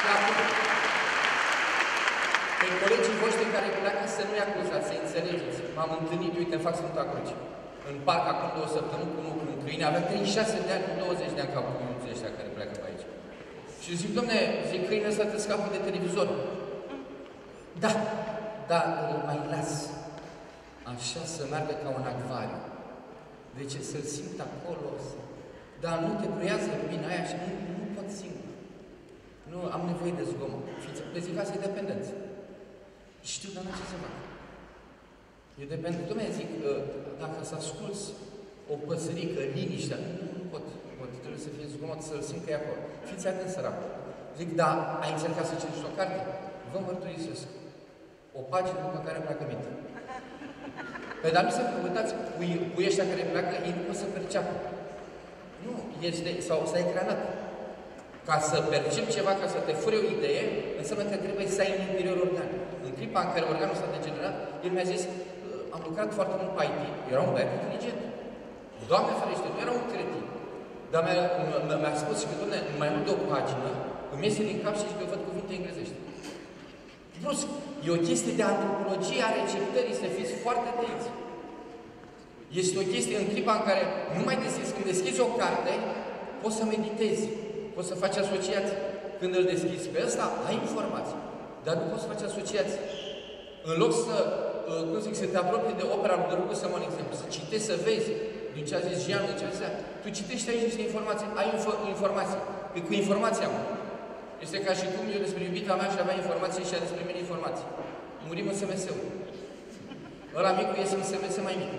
Pe colegii voștri care pleacă să nu-i acuzați, să înțelegeți. M-am întâlnit, uite, îmi fac Sfânta Cruce. În parc, acum 2 săptămâni, cu unul cu un câine, avea 36 de ani, cu 20 de ani, ca cuiuții ăștia care pleacă pe aici. Și zic, dom'le, zic, câinele ăsta te scapă de televizor. Da, da, îl mai las. Așa să meargă ca un acvariu. Deci să-l simt acolo, dar nu te pruiază lumina aia și nu pot singur. Nu, am nevoie de zgomot. Pe zic, asta e dependență. Știu, dar nu ce să fac. E dependent. Dom'le, zic, dacă să asculți o păsărică, liniștea, nu pot. Trebuie să fie zgomot, să-l simt că e acolo. Fiți atenți, săracul. Zic, da, ai încercat să citești o carte? Vă mărturisesc. O pagină după care îmi pleacă mintea. Păi, dar nu să uitați, cu ăștia care pleacă, ei nu pot să perceapă. Nu, sau s-a ecranat. Ca să percep ceva, ca să te fure o idee, înseamnă că trebuie să ai în interior organ. În clipa în care organul s-a degenerat, el mi-a zis, am lucrat foarte mult pe IT, era un băiat inteligent. Doamne ferește, nu era un cretin. Dar mi-a spus și că, doamne, mai mult de o pagină, îmi iese din cap și că văd cuvinte englezești. Brusc, e o chestie de antropologie a receptării, să fiți foarte atenți. Este o chestie în clipa în care nu mai deschizi, când deschizi o carte, poți să meditezi, poți să faci asociații. Când îl deschizi pe ăsta, ai informații, dar nu poți să faci asociații. În loc să, cum zic, să te apropii de opera lui Dărugu Sămon, exemplu, să citești, să vezi din ce a zis Jean, din ce a zis, tu citești aici niște informații, ai informații. Cu informația, mă. Este ca și cum eu despre iubita mea și avea informații și ea despre mine informații. Murim în SMS-ul. Ăla micul iese în SMS mai mic.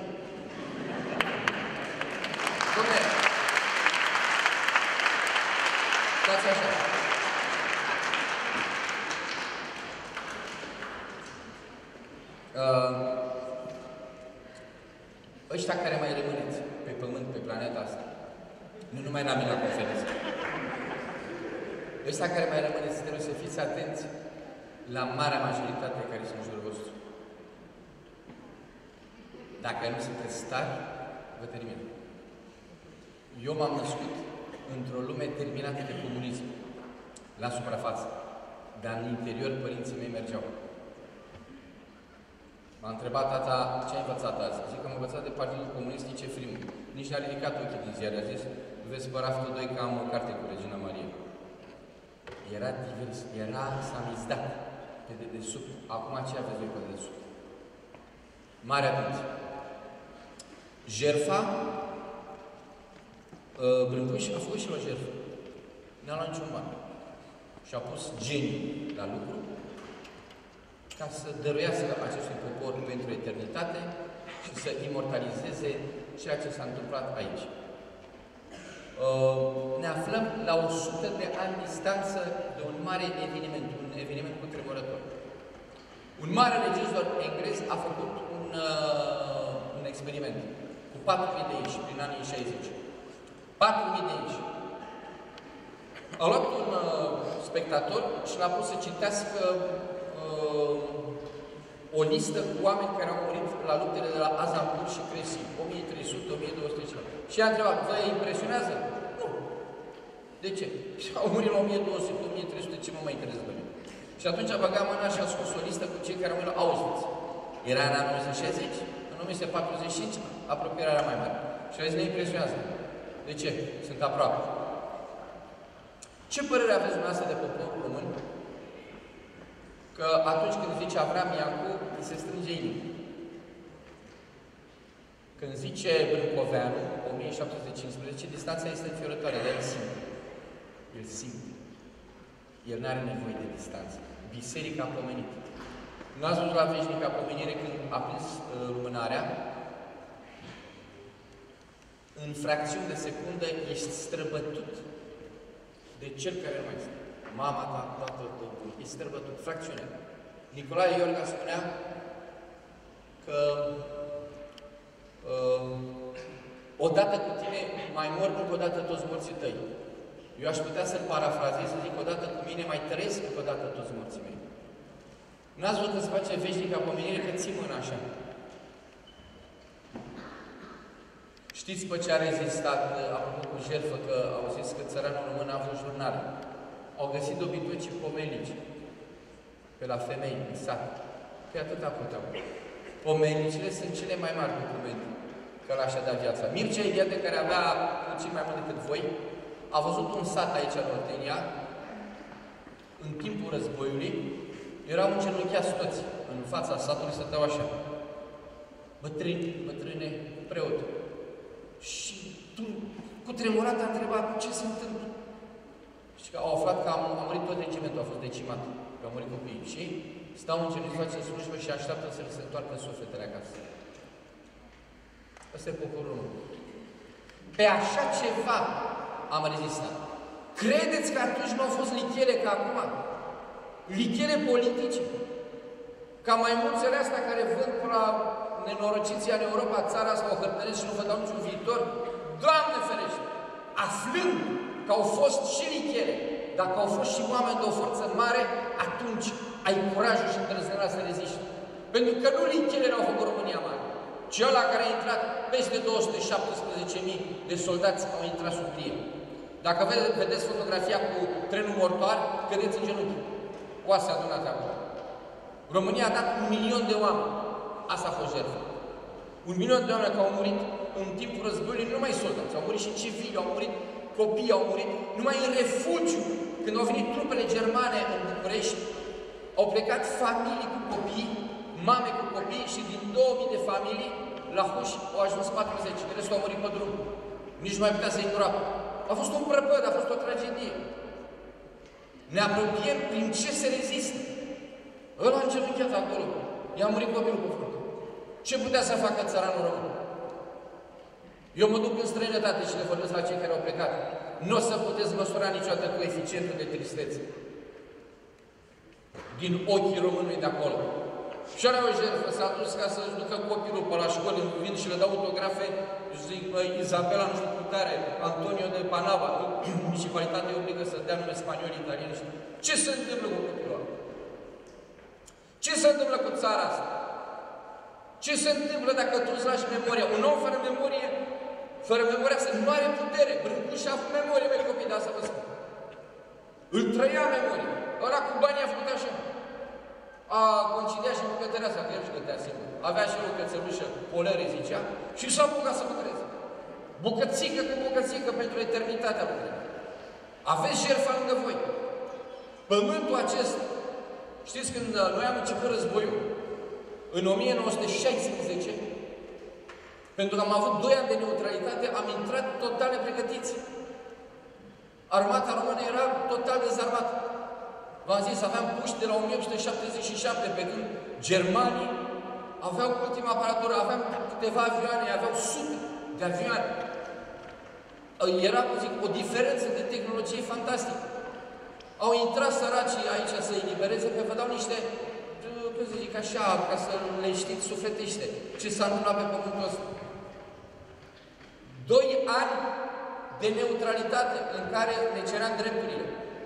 Dom'le, stați așa. Ăștia care mai rămâneți pe pământ, pe planeta asta, nu numai la mine la conferință, ăștia care mai rămâneți, trebuie să fiți atenți la marea majoritate care sunt în jurul vostru. Dacă nu sunteți stari, vă termin. Eu m-am născut într-o lume terminată de comunism, la suprafață, dar în interior părinții mei mergeau. M-a întrebat tata, ce ai învățat azi? Zic că am învățat de Partidul Comunist Nice Frimă. Nici n-a ridicat ochii din ziare, a zis, vezi pe raftul 2 că am o carte cu Regina Maria. Era divers, era samizdat pe dedesubt. Acum ce aveți voi pe dedesubt? Mare atenție. Jertfa, Brâncuș a făcut și o jertfă. N-a luat niciun bani. Și a pus genii la lucru ca să dăruiască acestui popor pentru eternitate și să imortalizeze ceea ce s-a întâmplat aici. Ne aflăm la 100 de ani distanță de un mare eveniment, un eveniment cutremurător. Un mare regizor englez a făcut un experiment cu 4.000 de inși prin anii 60. 4.000 de inși. A luat un spectator și l-a pus să citească o listă cu oameni care au murit la luptele de la Azincourt și Crécy, 1300, 1200 ceva. Și a întrebat, vă impresionează? Nu. De ce? Și au murit la 1200, 1300, ce mă mai interesează pe mine? Și atunci a băgat mâna și a scos o listă cu cei care au murit la Auschwitz. Era în anul 1960, în 1945, apropierea era mai mare. Și a zis, ne impresionează. De ce? Sunt aproape. Ce părere aveți dumneavoastră de poporul român? Că atunci când zice Avram Iancu, îi se strânge inima. Când zice Brâncoveanu, 1715, distanța este înfiorătoare, dar el simte. El simte. El nu are nevoie de distanță. Biserica a pomenit. Nu ați văzut la veșnica pomenire când a prins lumânarea? În fracțiuni de secundă ești străbătut de cel care nu mai este. Mama ta, tatăl tău, e străbătut, fracțiune. Nicolae Iorga spunea că odată cu tine mai mor încă o dată toți morții tăi. Eu aș putea să-l parafrazez, să zic, odată cu mine mai trăiesc încă o dată toți morții mei. N-ați văzut că se face veșnica pomenire că ții mâna așa. Știți pe ce a rezistat, apropo cu jertfă, că au zis că țăranul român a avut jurnal. au găsit dobitocii pomelici pe la femei în sat. Pe atâta puteau. Pomelicile sunt cele mai mari documente că l-a așa dat viața. Mircea Eliade, care avea puțin mai mult decât voi, a văzut un sat aici în Oltenia, în timpul războiului, erau îngenunchiați toți. În fața satului stăteau așa. Bătrâni, bătrâne, preot. Și tu, cu tremurat, a întrebat ce se întâmplă. Și că au aflat că a murit tot regimentul, a fost decimat, că au murit copiii. Și stau în genunchi, face slujbă și așteaptă să se întoarcă sufletele acasă. Ăsta e poporul meu. Pe așa ceva am rezistat. Credeți că atunci nu au fost lichele ca acum? Lichele politice? Ca mai mulțele astea care vând până la nenorociția în Europa, țara asta o hărtănesc și nu vă dau niciun viitor? Doamne ferește! Aflând că au fost și lichele, dacă au fost și oameni de o forță mare, atunci ai curajul și îndrăzneala să reziști. Pentru că nu lichelele au făcut România mare, ci ăla care a intrat, peste 217.000 de soldați au intrat sub plie. Dacă vedeți fotografia cu trenul mortoar, cădeți în genunchi. Oase adunate acolo. România a dat 1.000.000 de oameni. Asta a fost jertfă. 1.000.000 de oameni care au murit în timpul războiului, nu numai soldați, au murit și civili, au murit copii, au murit numai în refugiu. Când au venit trupele germane în București, au plecat familii cu copii, mame cu copii și din 2000 de familii, la Huși au ajuns 40. De restul au murit pe drum. Nici nu mai putea să-i îngroapă. A fost un prăpăd, a fost o tragedie. Ne apropiem prin ce se rezistă. Ăla a încercat acolo. I-a murit copilul cu frunte. Ce putea să facă țăranul român? Eu mă duc în străinătate și le vorbesc la cei care au plecat. Nu o să puteți măsura niciodată coeficientul de tristețe din ochii românului de acolo. Și are o jertfă, s-a dus ca să-și ducă copilul pe la școală, vin și le dau autografe, și zic, Izabela, nu știu cu tare, Antonio de Panava, municipalitatea obligă să dea nume spanioli, italieni. Ce se întâmplă cu copilul ăla? Ce se întâmplă cu țara asta? Ce se întâmplă dacă tu îți lași memoria? Un om fără memoria asta, nu are putere. Brâncuș a avut memorie, mai copii, de asta vă spun. Îl trăia memoria. Ăla cu banii a făcut așa. A concediat și bucătărea asta, că el și gătea singur. Avea și o cățălușă, polăre zicea, și s-a apucat să lucreze. Bucățică cu bucățică pentru eternitatea lucrării. Aveți jertfa lângă voi. Pământul acesta, știți când noi am început războiul, în 1916, pentru că am avut 2 ani de neutralitate, am intrat total nepregătiți. Armata română era total dezarmată. V-am zis, aveam puști de la 1877, pe când germanii aveau ultima aparatură, aveam câteva avioane, aveau sute de avioane. Era, zic, o diferență de tehnologie fantastică. Au intrat săracii aici să elibereze, pe vă dau niște, cum să zic așa, ca să le știți sufletește, ce s-a întâmplat pe pământul ăsta. 2 ani de neutralitate în care ne ceream drepturile.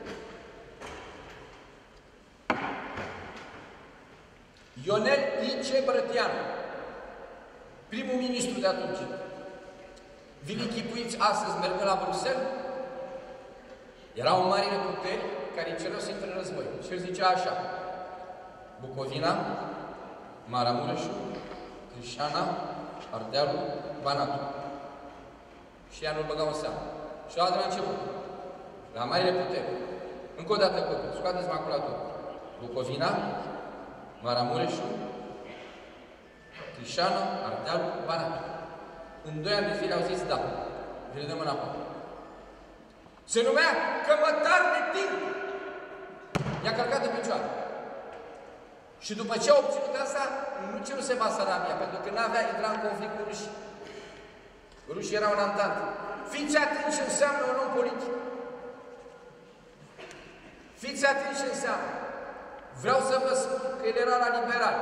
Ionel I.C. Brătianu, primul ministru de atunci. Vi închipuiți astăzi, mergând la Bruxelles, erau marile puteri care îi cereau să intre în război. Și el zicea așa: Bucovina, Maramureșul, Crișana, Ardealul, Banatul. Și ea nu-l băgau în seamă. Și ăla de la început, la marile puteri. Încă o dată copii, scoateți maculatul. Bucovina, Maramureșul, Crișana, Ardealul, Banatul. În 2 ani de zile au zis da. Vi le dăm înapoi. Se numea cămătar de timp. I-a călcat de picioare. Și după ce a obținut asta, nu ceruse Basarabia, pentru că n-avea, intra în conflict cu rușii. Rușii erau în antantă. Fiți atenți ce înseamnă un om politic. Fiți atenți ce înseamnă. Vreau să vă spun că el era la liberal.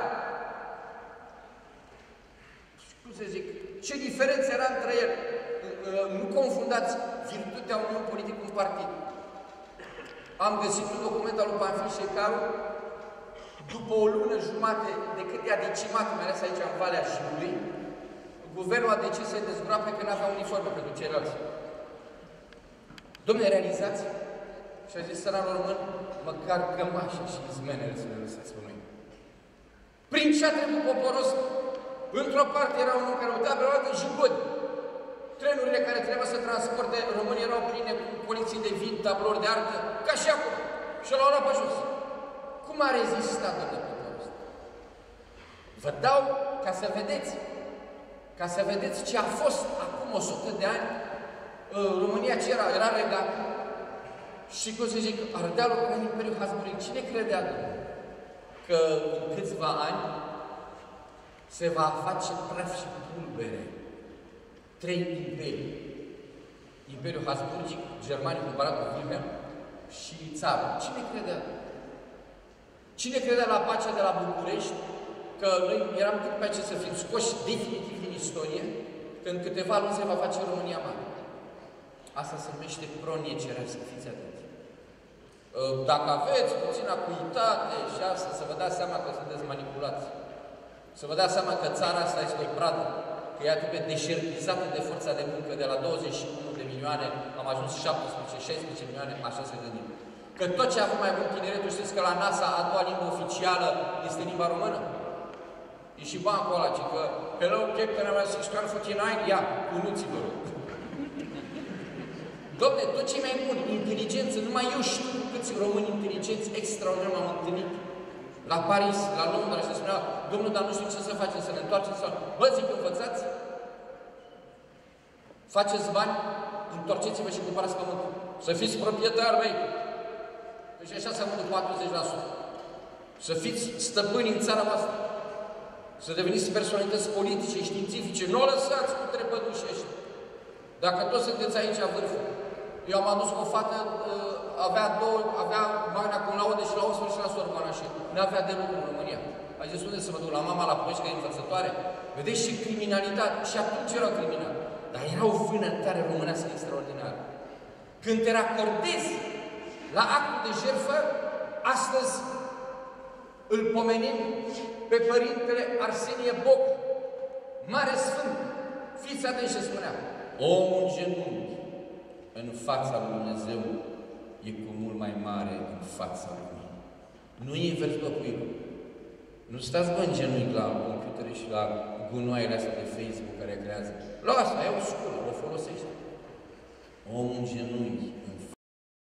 Cum să zic? Ce diferență era între el? Nu confundați virtutea unui om politic cu un partid. Am găsit un document al lui Panfil Șecaru, după o lună jumate de cât i-a decimat, mai ales aici în Valea Jiului, guvernul a decis să-i dezgroape că n-avea uniformă pentru ceilalți. Dom'le, realizați? Și a zis sărarul român, măcar cămașa și izmenele să le lăsați pe noi. Prin ce a trecut poporul ăsta? Într-o parte era unul care uita, pe o altă jugodi. Trenurile care trebuie să transporte românii erau pline cu poliții de vin, tablouri de artă, ca și acum. Și l-au luat pe jos. Cum a rezistat, domnule, poporul ăsta? Vă dau ca să vedeți ce a fost acum 100 de ani. România ce era regat. Și cum se zic, Ardealul era Imperiul Habsburgic. Cine credea, domnule, că în câțiva ani se va face praf și pulbere 3 imperii? Imperiul Habsburgic, Germania cumpărat cu Wilhelm și țarul. Cine credea? Cine credea la pacea de la București că noi eram cât pe aceea să fim scoși definitiv din istorie, că în câteva luni se va face România mare? Asta se numește cronie cerească, fiți atenți. Dacă aveți puțină acuitate și asta, să vă dați seama că sunteți manipulați. Să vă dați seama că țara asta este o pradă, că ea trebuie deșertizată de forța de muncă, de la 21 de milioane, am ajuns 17-16 milioane, așa se gândim. Că tot ce a avut mai mult tineretul, știți că la NASA a doua limbă oficială este limba română? E și bancul ăla, că hello, Captain, am 649, ia, unuți-vă. Dom'le, tot ce mai bun, inteligență, numai eu știu câți români inteligenți extraordinar m-am întâlnit. La Paris, la Londra, și se spunea, domnul, dar nu știu ce să facem, să ne întoarcem sau... Bă, zic, învățați, faceți bani, întorceți-vă și cumpărați pământul. Să fiți proprietari, băi. Deci așa se amână 40%. Să fiți stăpâni în țara voastră. Să deveniți personalități politice, științifice. Nu o lăsați cu trepădușii ăștia. Dacă toți sunteți aici a vârful. Eu am adus o fată, avea magna cum laude și la 18 la Sorbona și nu avea de lucru în România. A zis, unde să mă duc? La mama la Ploiești, că e învățătoare? Vedeți ce criminalitate. Și atunci erau criminali. Dar era o vânătare românească extraordinară. Când te racordezi la actul de jertfă, astăzi îl pomenim pe Părintele Arsenie Boc, mare sfânt. Fiți atenți ce spunea. Omul în genunchi în fața lui Dumnezeu e cu mult mai mare în fața lui. Nu e vers băcuiul. Nu stați, bă, în genunchi la computere și la gunoaiele astea de Facebook care creează. Lasă, ai o sculă, o folosești. Omul în genunchi în